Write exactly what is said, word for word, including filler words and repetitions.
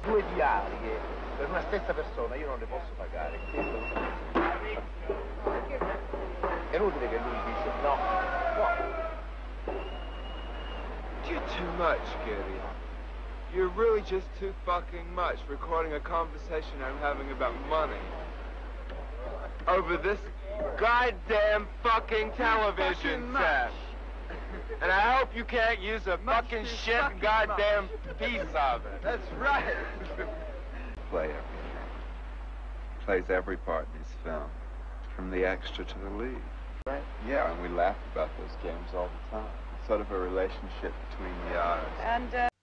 due diarie per una stessa persona io non le posso pagare. È inutile che lui dice no, no. You're too much, Gideon. You're really just too fucking much recording a conversation I'm having about money. Over this goddamn fucking television set. And I hope you can't use a fucking shit fucking goddamn much. Piece of it. That's right. Play everything. Plays every part in his film, from the extra to the lead. Right? Yeah, and we laugh about those games all the time. It's sort of a relationship between the artists. And, uh...